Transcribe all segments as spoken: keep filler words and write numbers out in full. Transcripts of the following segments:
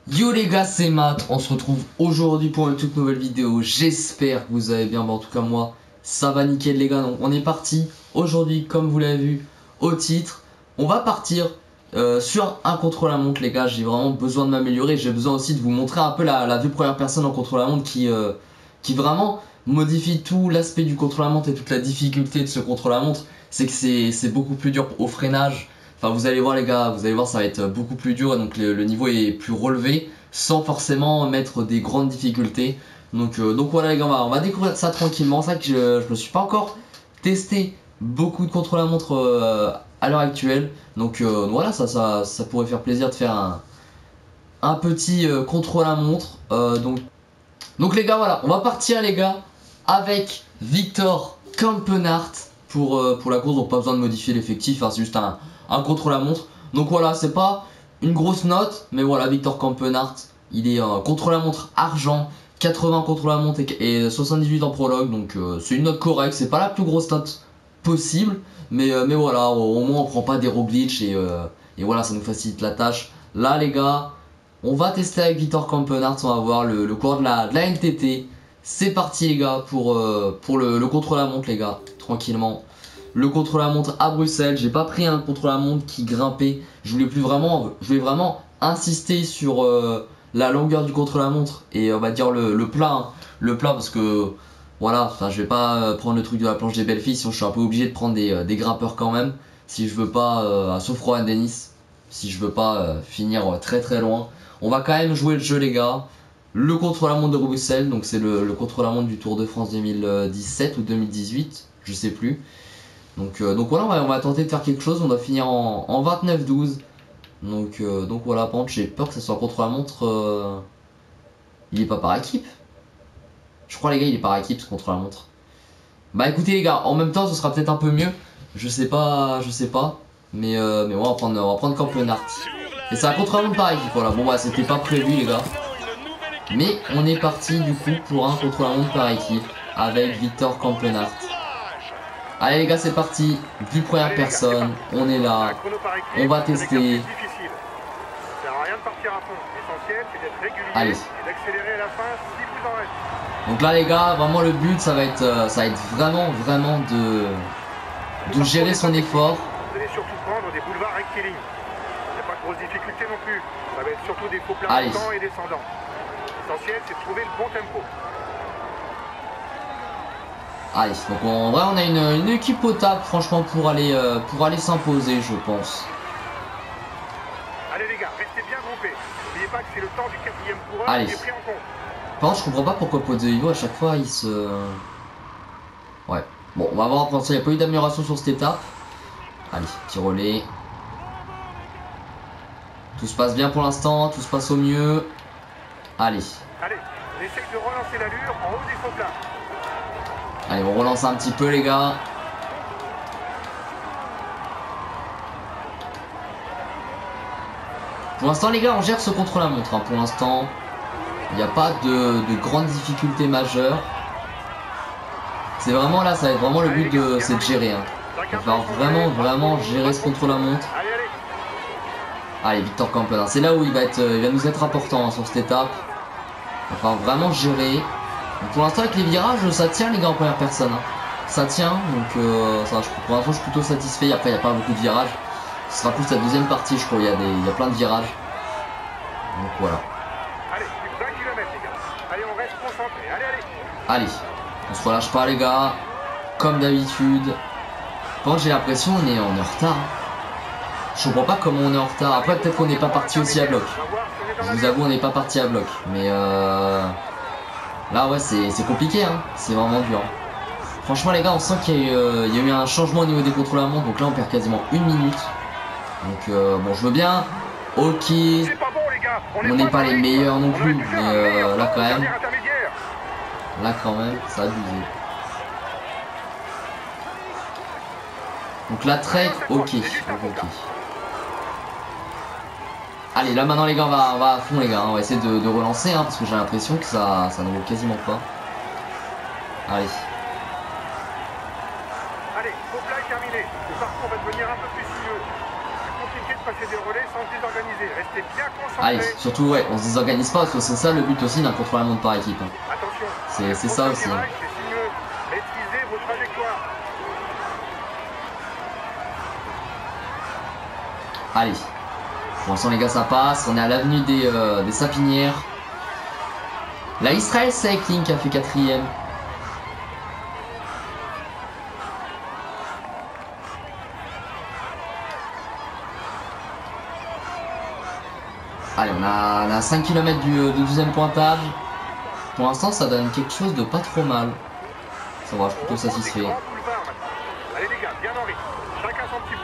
Yo les gars, c'est Matt, on se retrouve aujourd'hui pour une toute nouvelle vidéo. J'espère que vous allez bien, mais en tout cas moi ça va nickel les gars. Donc on est parti aujourd'hui, comme vous l'avez vu au titre. On va partir euh, sur un contre-la-montre les gars. J'ai vraiment besoin de m'améliorer. J'ai besoin aussi de vous montrer un peu la, la vue première personne en contre-la-montre qui, euh, qui vraiment modifie tout l'aspect du contre-la-montre et toute la difficulté de ce contre-la-montre. C'est que c'est beaucoup plus dur au freinage. Enfin vous allez voir les gars, vous allez voir ça va être beaucoup plus dur et donc le, le niveau est plus relevé sans forcément mettre des grandes difficultés. Donc, euh, donc voilà les gars, on va, on va découvrir ça tranquillement. C'est vrai que je, je me suis pas encore testé beaucoup de contre-la-montre euh, à l'heure actuelle. Donc euh, voilà, ça, ça, ça pourrait faire plaisir de faire un, un petit euh, contre-la-montre. Euh, donc, donc les gars, voilà, on va partir les gars avec Victor Campenaerts pour, euh, pour la course. Donc pas besoin de modifier l'effectif, hein, c'est juste un, un contre-la-montre. Donc voilà, c'est pas une grosse note, mais voilà, Victor Campenaerts, il est euh, contre-la-montre argent, quatre-vingts contre-la-montre et, et soixante-dix-huit en prologue, donc euh, c'est une note correcte, c'est pas la plus grosse note possible, mais, euh, mais voilà, au, au moins on prend pas des roglitch et, euh, et voilà, ça nous facilite la tâche. Là les gars, on va tester avec Victor Campenaerts, on va voir le, le cours de la, de la N T T. C'est parti les gars pour, euh, pour le, le contre-la-montre les gars, tranquillement. Le contre-la-montre à Bruxelles, j'ai pas pris un contre-la-montre qui grimpait. Je voulais plus vraiment, je voulais vraiment insister sur euh, la longueur du contre-la-montre et on va dire le, le plat, hein. Le plat parce que voilà, enfin je vais pas prendre le truc de la planche des belles filles, sinon je suis un peu obligé de prendre des, des grimpeurs quand même. Si je veux pas, euh, sauf Rohan Dennis, si je veux pas euh, finir très très loin. On va quand même jouer le jeu les gars. Le contre-la-montre de Bruxelles, donc c'est le, le contre-la-montre du Tour de France deux mille dix-sept ou deux mille dix-huit, je sais plus. Donc, euh, donc voilà, on va, on va tenter de faire quelque chose. On va finir en, en vingt-neuf douze. Donc, euh, donc voilà, par contre, j'ai peur que ça soit contre-la-montre. Euh... Il est pas par équipe. Je crois, les gars, il est par équipe ce contre-la-montre. Bah écoutez, les gars, en même temps, ce sera peut-être un peu mieux. Je sais pas, je sais pas. Mais, euh, mais on va prendre, on va prendre Campenaerts. Et c'est un contre-la-montre par équipe. Voilà, bon, bah c'était pas prévu, les gars. Mais on est parti du coup pour un contre-la-montre par équipe avec Victor Campenaerts. Allez les gars, c'est parti, vue première personne, on est là, on va tester. Allez. Donc là les gars, vraiment le but ça va être, euh, ça va être vraiment vraiment de, de gérer son effort. Vous allez surtout prendre des boulevards rectilignes. Il n'y a pas de grosse difficulté non plus. Ça va être surtout des faux plats montants et descendants. L'essentiel c'est de trouver le bon tempo. Allez, donc en vrai on a une, une équipe potable franchement pour aller euh, pour aller s'imposer je pense. Allez les gars, restez bien groupés. N'oubliez pas que c'est le temps du quatrième coureur Allez. qui est pris en compte. Par contre je comprends pas pourquoi Pozzovivo à chaque fois il se... Ouais, bon on va voir pour l'instant il n'y a pas eu d'amélioration sur cette étape. Allez, petit relais. Tout se passe bien pour l'instant, tout se passe au mieux. Allez. Allez, on essaye de relancer l'allure en haut des faux plats. Allez, on relance un petit peu les gars. Pour l'instant les gars on gère ce contre-la-montre hein. Pour l'instant il n'y a pas de, de grandes difficultés majeures. C'est vraiment là, ça va être vraiment le but de, c'est de gérer hein. Il va falloir vraiment vraiment gérer ce contre-la-montre. Allez Victor Campenaerts, c'est là où il va, être, il va nous être important hein, sur cette étape. Il va falloir vraiment gérer. Donc pour l'instant avec les virages ça tient les gars en première personne hein. Ça tient donc euh, ça, je, pour l'instant je suis plutôt satisfait. Après il n'y a pas beaucoup de virages. Ce sera plus la deuxième partie je crois, il y a, des, il y a plein de virages. Donc voilà. Allez, plus de vingt kilomètres les gars. Allez on reste concentré, allez allez. Allez, on se relâche pas les gars. Comme d'habitude. Quand j'ai l'impression on est, on est en retard hein. Je comprends pas comment on est en retard. Après peut-être qu'on n'est pas parti aussi à bloc. Je vous avoue on n'est pas parti à bloc. Mais euh... là ouais c'est compliqué hein, c'est vraiment dur. Franchement les gars on sent qu'il y, euh, y a eu un changement au niveau des contre-la-montre. Donc là on perd quasiment une minute. Donc euh, bon je veux bien. Ok. On n'est pas les meilleurs non plus. Mais euh, là quand même. Là quand même ça a abusé. Donc la trek ok. Ok ok. Allez là maintenant les gars on va, on va à fond les gars. On va essayer de, de relancer hein, parce que j'ai l'impression que ça, ça ne vaut quasiment pas. Allez. Allez, faux plat est terminé. Le parcours va devenir un peu plus sinueux. compliqué de passer des relais sans se désorganiser. Restez bien concentrés. Allez, surtout, ouais, on se désorganise pas parce que c'est ça le but aussi d'un contre-la-montre par équipe. Hein. Attention. C'est ça aussi. Hein. Maîtrisez vos trajectoires. Allez. Pour l'instant, les gars, ça passe. On est à l'avenue des, euh, des Sapinières. La Israel Cycling qui a fait quatrième. Allez, on a, on a cinq kilomètres du, du deuxième pointage. Pour l'instant, ça donne quelque chose de pas trop mal. Ça va, je suis plutôt satisfait. Allez les gars, bien en rythme. Chacun son petit bout.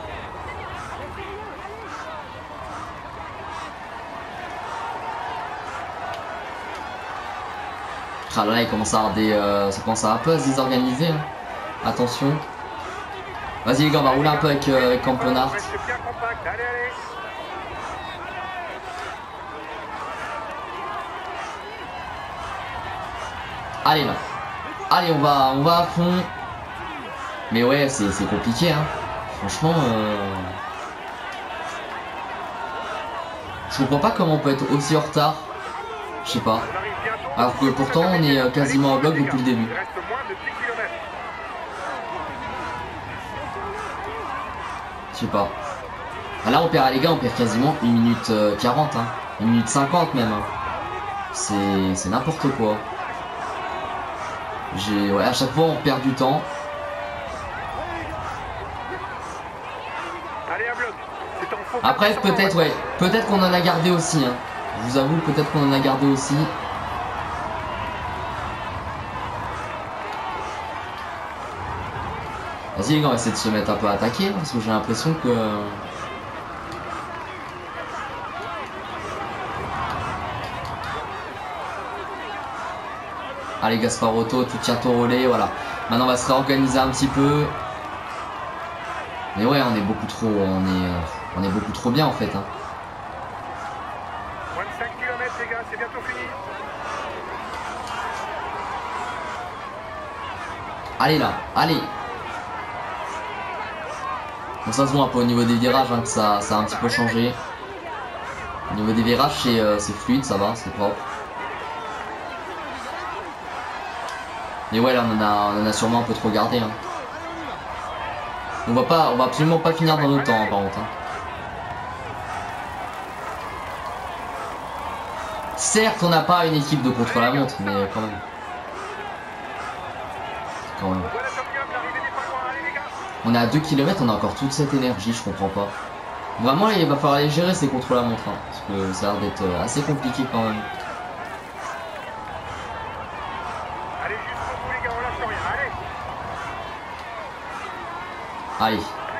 Ah là, il commence à avoir des, euh, ça commence à un peu à se désorganiser. Hein. Attention. Vas-y les gars, on va rouler un peu avec, euh, avec Campenart. Allez là. Allez, on va, on va à fond. Mais ouais, c'est compliqué. Hein. Franchement, euh... je comprends pas comment on peut être aussi en retard. Je sais pas. Alors que pourtant on est quasiment en bloc depuis le début. Je sais pas. Ah là on perd les gars, on perd quasiment une minute quarante, hein. une minute cinquante même. Hein. C'est n'importe quoi. J'ai ouais, à chaque fois on perd du temps. Après peut-être ouais, peut-être qu'on en a gardé aussi. Hein. Je vous avoue peut-être qu'on en a gardé aussi. Vas-y les gars, on va essayer de se mettre un peu à attaquer parce que j'ai l'impression que... Allez Gasparotto, tu tiens ton relais, voilà. Maintenant on va se réorganiser un petit peu. Mais ouais, on est beaucoup trop, on est, on est beaucoup trop bien en fait. Hein. Moins de cinq kilomètres les gars, c'est bientôt fini. Allez là, allez. Bon ça se voit un peu au niveau des virages hein, que ça, ça a un petit peu changé. Au niveau des virages c'est euh, fluide, ça va, c'est propre. Mais ouais là on en a, on en a sûrement un peu trop gardé. Hein. On va pas, on va absolument pas finir dans notre temps hein, par contre. Hein. Certes on n'a pas une équipe de contre-la-montre, mais quand même. Quand même. On est à deux kilomètres, on a encore toute cette énergie, je comprends pas. Vraiment il va falloir les gérer ces contre-la-montre, hein, parce que ça a l'air d'être assez compliqué quand même. Allez jusqu'au bout les gars, on lâche rien, Allez. allez.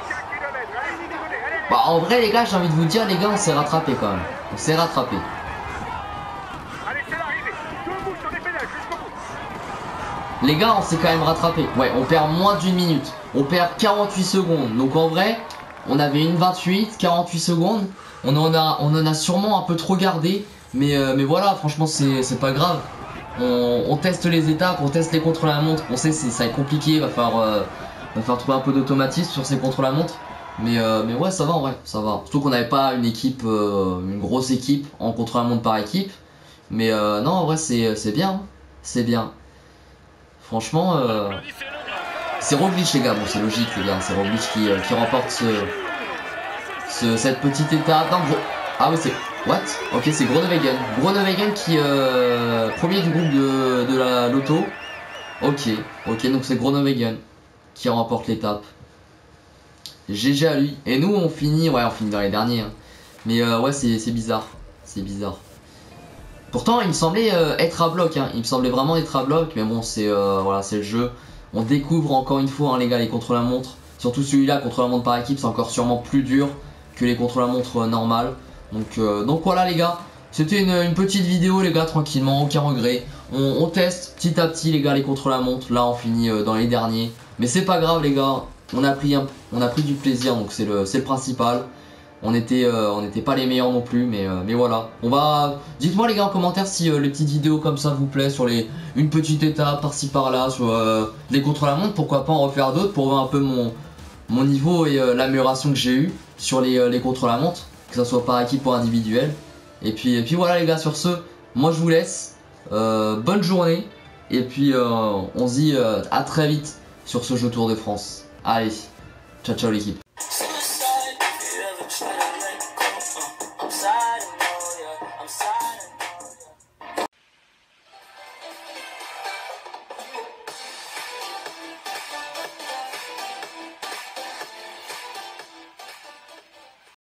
Bah en vrai les gars, j'ai envie de vous dire les gars, on s'est rattrapé quand même. On s'est rattrapé. Allez, c'est l'arrivée. Debout sur les pédales jusqu'au bout. Les gars, on s'est quand même rattrapé. Ouais, on perd moins d'une minute. On perd quarante-huit secondes. Donc en vrai, on avait une vingt-huit, quarante-huit secondes. On en a, on en a sûrement un peu trop gardé. Mais, euh, mais voilà, franchement, c'est pas grave. On, on teste les étapes, on teste les contre-la-montre. On sait que ça va être compliqué. Il va falloir, euh, va falloir trouver un peu d'automatisme sur ces contre-la-montre. Mais, euh, mais ouais, ça va en vrai, ça va. Surtout qu'on n'avait pas une équipe, euh, une grosse équipe en contre-la-montre par équipe. Mais euh, non, en vrai, c'est bien. C'est bien. Franchement, euh, c'est Roglic les gars, bon c'est logique les gars, c'est Roglic qui, euh, qui remporte ce, ce, cette petite étape. Non, gros. Ah oui c'est... What? Ok c'est Groenewegen. Groenewegen qui... Euh, premier du groupe de, de la loto. Ok, ok donc c'est Groenewegen qui remporte l'étape. G G à lui. Et nous on finit, ouais on finit dans les derniers. Hein. Mais euh, ouais c'est bizarre, c'est bizarre. Pourtant il me semblait euh, être à bloc, hein. Il me semblait vraiment être à bloc, mais bon c'est euh, voilà, c'est le jeu. On découvre encore une fois hein, les gars les contre-la-montre. Surtout celui-là, contre-la-montre par équipe, c'est encore sûrement plus dur que les contre-la-montre euh, normales. Donc, euh, donc voilà les gars, c'était une, une petite vidéo les gars, tranquillement, aucun regret. On, on teste petit à petit les gars les contre-la-montre, là on finit euh, dans les derniers. Mais c'est pas grave les gars, on a pris, un, on a pris du plaisir, donc c'est le, le principal. On était, euh, on n'était pas les meilleurs non plus, mais, euh, mais voilà. On va, dites-moi les gars en commentaire si euh, les petites vidéos comme ça vous plaisent sur les, une petite étape par-ci par-là, sur euh, les contre-la-montre. Pourquoi pas en refaire d'autres pour voir un peu mon, mon niveau et euh, l'amélioration que j'ai eu sur les, euh, les contre-la-montre, que ce soit par équipe ou individuel. Et puis, et puis voilà les gars, sur ce, moi je vous laisse. Euh, bonne journée. Et puis euh, on se dit euh, à très vite sur ce jeu Tour de France. Allez, ciao ciao l'équipe.